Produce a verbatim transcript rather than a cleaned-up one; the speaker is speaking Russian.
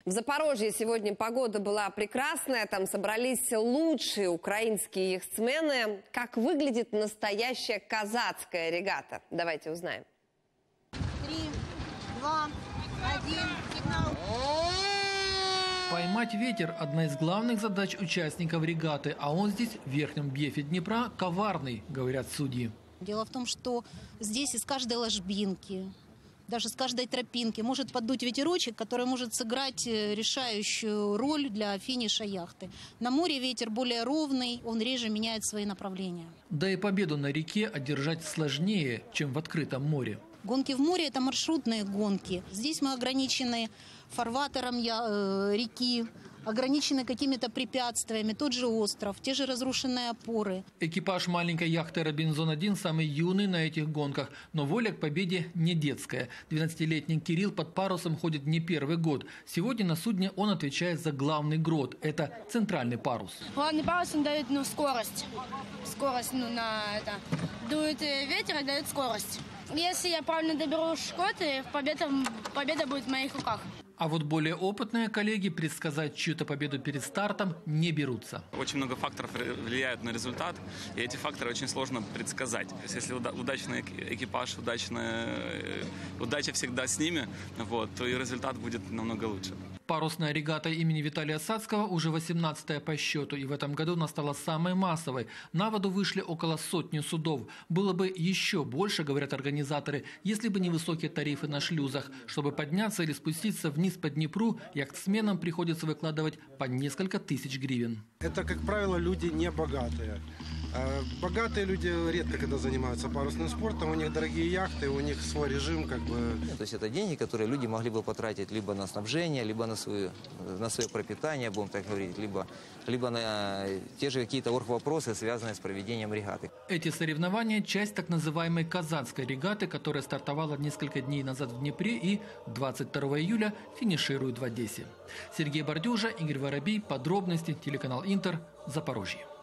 В Запорожье сегодня погода была прекрасная, там собрались лучшие украинские яхтсмены. Как выглядит настоящая казацкая регата? Давайте узнаем. Три, два, один, сигнал. Поймать ветер – одна из главных задач участников регаты, а он здесь, в верхнем бьефе Днепра, коварный, говорят судьи. Дело в том, что здесь из каждой ложбинки, даже с каждой тропинки может поддуть ветерочек, который может сыграть решающую роль для финиша яхты. На море ветер более ровный, он реже меняет свои направления. Да и победу на реке одержать сложнее, чем в открытом море. Гонки в море – это маршрутные гонки. Здесь мы ограничены фарватером э, реки, ограничены какими-то препятствиями. Тот же остров, те же разрушенные опоры. Экипаж маленькой яхты «Робинзон один» самый юный на этих гонках. Но воля к победе не детская. двенадцатилетний Кирилл под парусом ходит не первый год. Сегодня на судне он отвечает за главный грот. Это центральный парус. Главный парус он дает ну, скорость. Скорость ну, на это. Дует ветер и дает скорость. Если я правильно доберу шкоты, победа, победа будет в моих руках. А вот более опытные коллеги предсказать чью-то победу перед стартом не берутся. Очень много факторов влияют на результат, и эти факторы очень сложно предсказать. То есть, если удачный экипаж, удачная, удача всегда с ними, вот, то и результат будет намного лучше. Парусная регата имени Виталия Сацкого уже восемнадцатая по счету, и в этом году она стала самой массовой. На воду вышли около сотни судов. Было бы еще больше, говорят организаторы, если бы не высокие тарифы на шлюзах. Чтобы подняться или спуститься вниз по Днепру, яхтсменам приходится выкладывать по несколько тысяч гривен. Это, как правило, люди не богатые. Богатые люди редко когда занимаются парусным спортом, у них дорогие яхты, у них свой режим. Как бы. То есть это деньги, которые люди могли бы потратить либо на снабжение, либо на, свою, на свое пропитание, будем так говорить, либо, либо на те же какие-то оргвопросы, связанные с проведением регаты. Эти соревнования – часть так называемой казацкой регаты, которая стартовала несколько дней назад в Днепре и двадцать второго июля финиширует в Одессе. Сергей Бордюжа, Игорь Воробей. Подробности. Телеканал Интер. Запорожье.